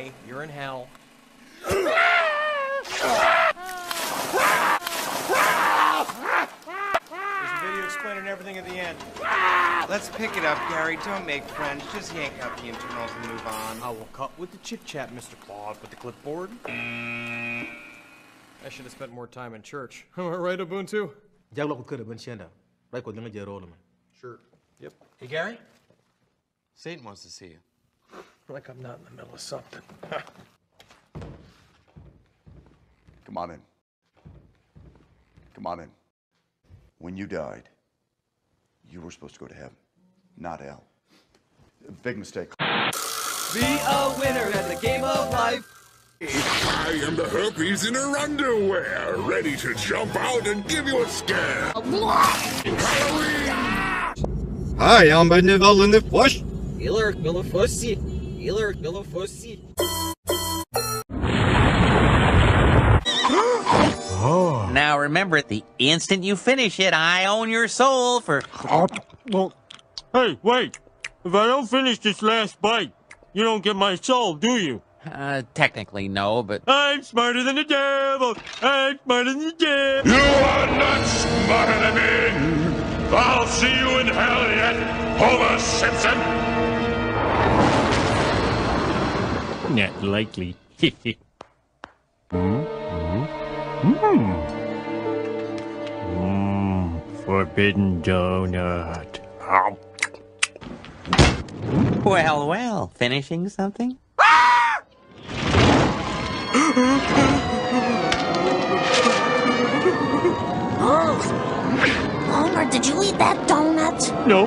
way. You're in hell. Video explaining everything at the end. Let's pick it up, Gary. Don't make friends. Just yank out the internals and move on. I will cut with the chit-chat, Mr. Claude, with the clipboard. I should have spent more time in church. Am I right, Ubuntu? Sure. Yep. Hey, Gary? Satan wants to see you. Like I'm not in the middle of something. Come on in. Come on in. When you died, you were supposed to go to heaven, not hell. Big mistake. Be a winner at the game of life. I am the herpes in her underwear, ready to jump out and give you a scare. Halloween! Hi, I'm Beneval in the flesh. Ileric Millifossi. Ileric Millifossi. Now remember, the instant you finish it, I own your soul for... Hey, wait! If I don't finish this last bite, you don't get my soul, do you? Technically no, but... I'm smarter than the devil! I'm smarter than the devil! You are not smarter than me! I'll see you in hell yet, Homer Simpson! Not likely. Forbidden donut. Well, well, finishing something? Homer, did you eat that donut? No.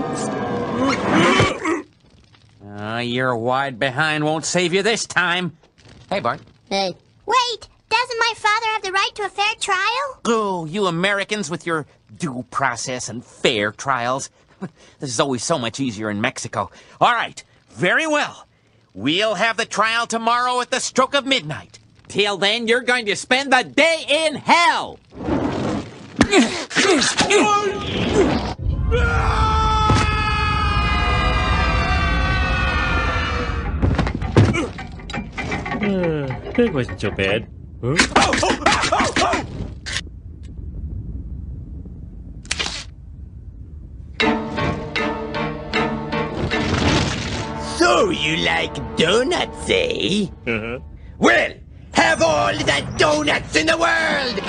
Your wide behind won't save you this time. Hey, Bart. Hey. Wait, doesn't my father have the right to a fair trial? Oh, you Americans with your due process and fair trials. This is always so much easier in Mexico. All right, very well. We'll have the trial tomorrow at the stroke of midnight. Till then, you're going to spend the day in hell! That wasn't so bad. Huh? So you like donuts, eh? Uh-huh. Well, have all the donuts in the world!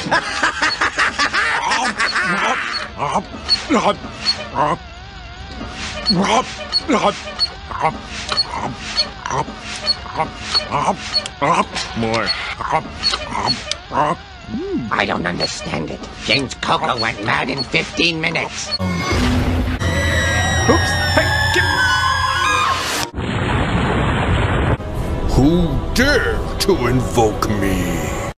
More. I don't understand it. James Coco went mad in 15 minutes. Oops. Who dare to invoke me?